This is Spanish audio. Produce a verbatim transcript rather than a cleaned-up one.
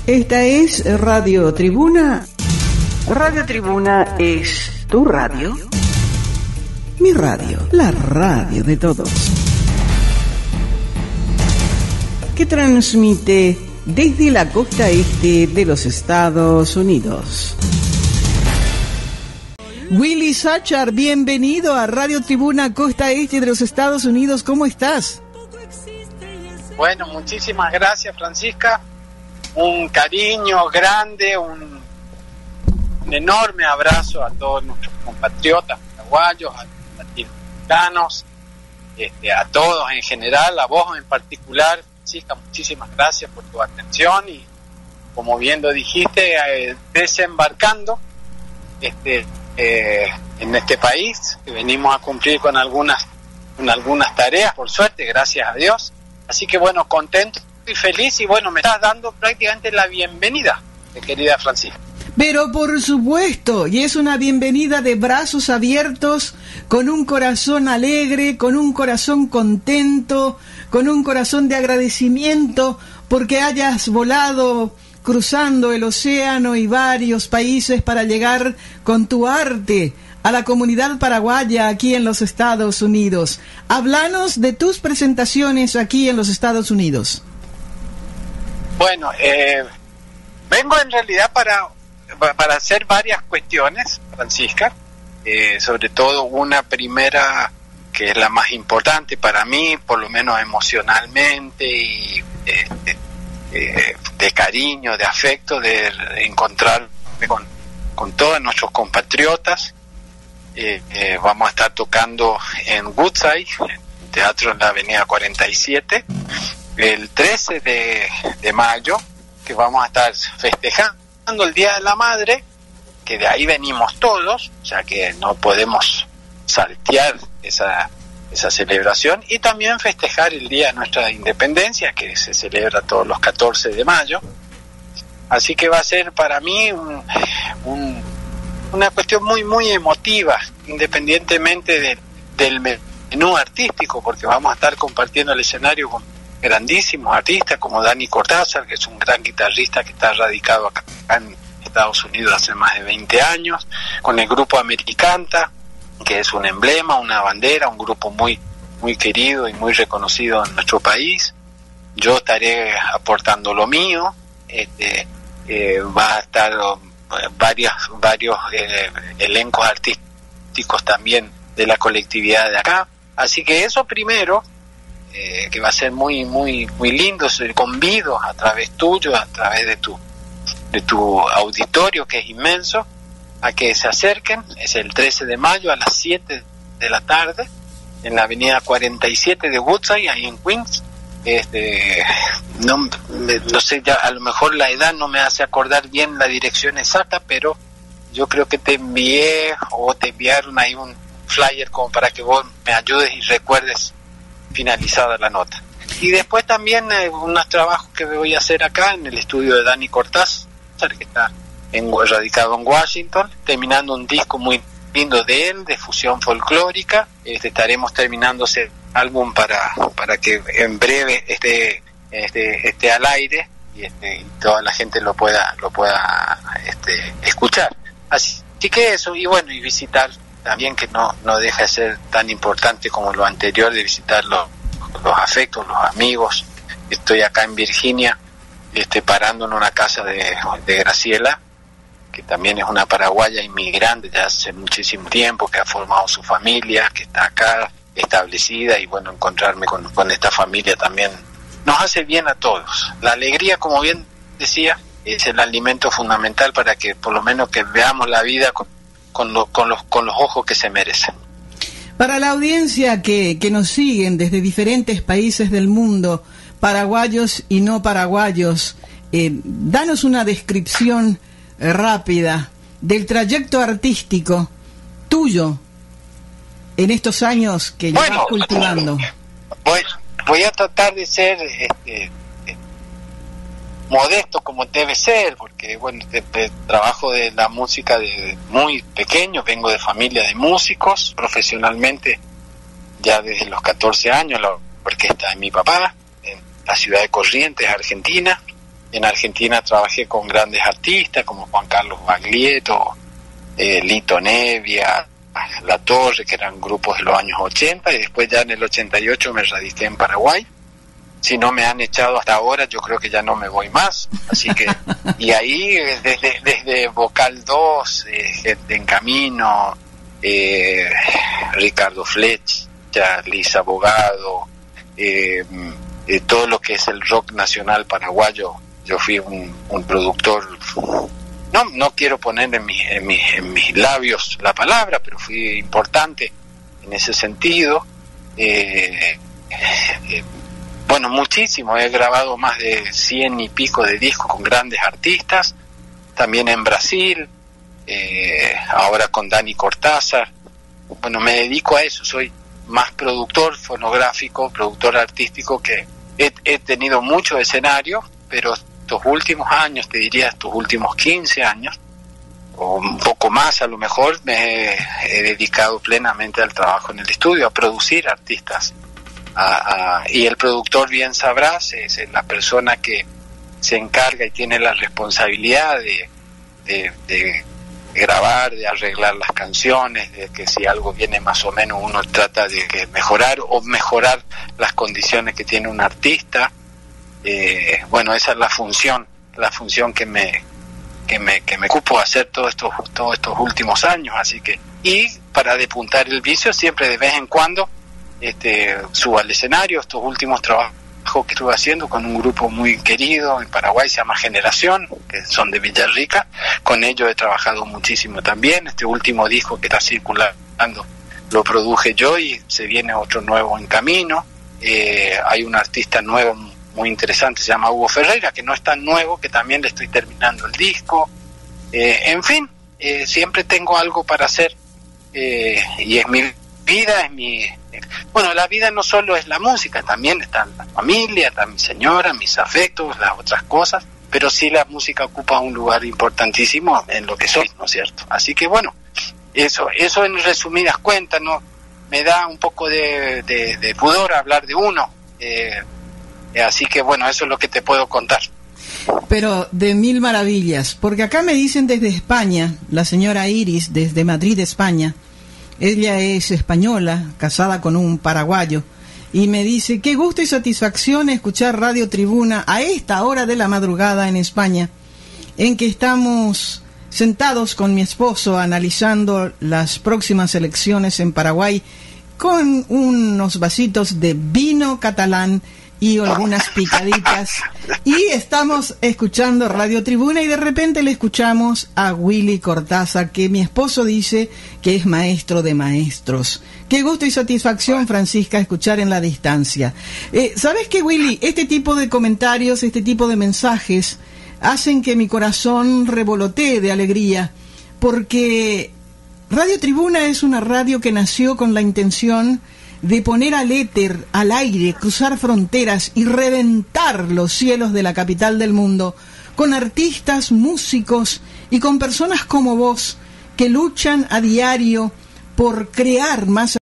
Esta es Radio Tribuna. Radio Tribuna es tu radio. Mi radio, la radio de todos. Que transmite desde la costa este de los Estados Unidos. Willy Sachar, bienvenido a Radio Tribuna, costa este de los Estados Unidos. ¿Cómo estás? Bueno, muchísimas gracias, Francisca. Un cariño grande, un, un enorme abrazo a todos nuestros compatriotas paraguayos, a los latinoamericanos, este, a todos en general, a vos en particular, Francisca, muchísimas gracias por tu atención y, como bien lo dijiste, eh, desembarcando este, eh, en este país, que venimos a cumplir con algunas, con algunas tareas, por suerte, gracias a Dios. Así que bueno, contento y feliz, y bueno, me estás dando prácticamente la bienvenida, querida Francisca. Pero por supuesto, y es una bienvenida de brazos abiertos, con un corazón alegre, con un corazón contento, con un corazón de agradecimiento, porque hayas volado cruzando el océano y varios países para llegar con tu arte a la comunidad paraguaya aquí en los Estados Unidos. Háblanos de tus presentaciones aquí en los Estados Unidos. Bueno, eh, vengo en realidad para, para hacer varias cuestiones, Francisca, eh, sobre todo una primera que es la más importante para mí, por lo menos emocionalmente y eh, de, eh, de cariño, de afecto, de encontrarme con, con todos nuestros compatriotas. Eh, eh, vamos a estar tocando en Woodside, teatro en la avenida cuarenta y siete, el trece de mayo, que vamos a estar festejando el Día de la Madre, que de ahí venimos todos, ya que no podemos saltear esa, esa celebración, y también festejar el Día de nuestra Independencia, que se celebra todos los catorce de mayo. Así que va a ser para mí un, un, una cuestión muy, muy emotiva, independientemente de, del menú artístico, porque vamos a estar compartiendo el escenario con grandísimos artistas como Dani Cortázar, que es un gran guitarrista que está radicado acá en Estados Unidos hace más de veinte años, con el grupo Americanta, que es un emblema, una bandera, un grupo muy muy querido y muy reconocido en nuestro país. Yo estaré aportando lo mío, este, eh, va a estar eh, varias, varios eh, elencos artísticos también de la colectividad de acá, así que eso primero, Eh, que va a ser muy muy muy lindo. Se convido a través tuyo, a través de tu de tu auditorio, que es inmenso, a que se acerquen. Es el trece de mayo a las siete de la tarde en la avenida cuarenta y siete de Woodside, ahí en Queens. Este, no, no sé, ya a lo mejor la edad no me hace acordar bien la dirección exacta, pero yo creo que te envié o te enviaron ahí un flyer como para que vos me ayudes y recuerdes finalizada la nota. Y después también eh, unos trabajos que voy a hacer acá en el estudio de Dani Cortázar, que está en, radicado en Washington, terminando un disco muy lindo de él, de fusión folclórica. Este, estaremos terminando ese álbum para, para que en breve esté, esté, esté al aire y, este, y toda la gente lo pueda, lo pueda este, escuchar. Así que eso, y bueno, y visitar también, que no no deja de ser tan importante como lo anterior, de visitar los, los afectos, los amigos. Estoy acá en Virginia, este, parando en una casa de, de Graciela, que también es una paraguaya inmigrante ya hace muchísimo tiempo, que ha formado su familia, que está acá establecida, y bueno, encontrarme con, con esta familia también nos hace bien a todos. La alegría, como bien decía, es el alimento fundamental para que por lo menos que veamos la vida con Con, lo, con, los, con los ojos que se merecen. Para la audiencia que, que nos siguen desde diferentes países del mundo, paraguayos y no paraguayos, eh, danos una descripción eh, rápida del trayecto artístico tuyo en estos años que bueno, llevas cultivando. Voy, voy a tratar de ser este, modesto como debe ser, porque bueno, de, de, trabajo de la música de muy pequeño, vengo de familia de músicos, profesionalmente ya desde los catorce años, la orquesta de mi papá, en la ciudad de Corrientes, Argentina, En Argentina trabajé con grandes artistas como Juan Carlos Baglietto, eh, Lito Nevia, La Torre, que eran grupos de los años ochenta, y después ya en el ochenta y ocho me radiqué en Paraguay. Si no me han echado hasta ahora, yo creo que ya no me voy más. Así que, y ahí desde, desde Vocal dos, eh, Gente en Camino, eh, Ricardo Flecha, Lisa Abogado, eh, eh, todo lo que es el rock nacional paraguayo, yo fui un, un productor, no no quiero poner en, mi, en, mi, en mis labios la palabra, pero fui importante en ese sentido. Eh, eh, Bueno, muchísimo, he grabado más de cien y pico de discos con grandes artistas, también en Brasil, eh, ahora con Dani Cortázar. Bueno, me dedico a eso, soy más productor fonográfico, productor artístico, que he, he tenido mucho escenario, pero estos últimos años, te diría estos últimos quince años, o un poco más a lo mejor, me he, he dedicado plenamente al trabajo en el estudio, a producir artistas. A, a, y el productor, bien sabrás, es la persona que se encarga y tiene la responsabilidad de, de, de grabar, de arreglar las canciones, de que si algo viene más o menos uno trata de que mejorar o mejorar las condiciones que tiene un artista. Eh, bueno, esa es la función, la función que me que me que me ocupo de hacer todos estos todos estos últimos años. Así que, y para despuntar el vicio, siempre de vez en cuando Este, subo al escenario. Estos últimos trabajos que estuve haciendo con un grupo muy querido en Paraguay, se llama Generación, que son de Villarrica, con ellos he trabajado muchísimo también. Este último disco que está circulando lo produje yo y se viene otro nuevo en camino. Eh, hay un artista nuevo muy interesante, se llama Hugo Ferreira, que no es tan nuevo, que también le estoy terminando el disco. Eh, en fin, eh, siempre tengo algo para hacer, eh, y es mi vida, es mi... Bueno, la vida no solo es la música, también está la familia, está mi señora, mis afectos, las otras cosas, pero sí la música ocupa un lugar importantísimo en lo que soy, ¿no es cierto? Así que bueno, eso eso en resumidas cuentas, ¿no? Me da un poco de, de, de pudor hablar de uno, eh, así que bueno, eso es lo que te puedo contar. Pero de mil maravillas, porque acá me dicen desde España, la señora Iris, desde Madrid, España. Ella es española, casada con un paraguayo, y me dice, qué gusto y satisfacción escuchar Radio Tribuna a esta hora de la madrugada en España, en que estamos sentados con mi esposo analizando las próximas elecciones en Paraguay con unos vasitos de vino catalán y algunas picaditas, y estamos escuchando Radio Tribuna, y de repente le escuchamos a Willy Cortázar, que mi esposo dice que es maestro de maestros. Qué gusto y satisfacción, Francisca, escuchar en la distancia. Eh, ¿Sabes qué, Willy? Este tipo de comentarios, este tipo de mensajes hacen que mi corazón revolotee de alegría, porque Radio Tribuna es una radio que nació con la intención de poner al éter, al aire, cruzar fronteras y reventar los cielos de la capital del mundo con artistas, músicos y con personas como vos que luchan a diario por crear más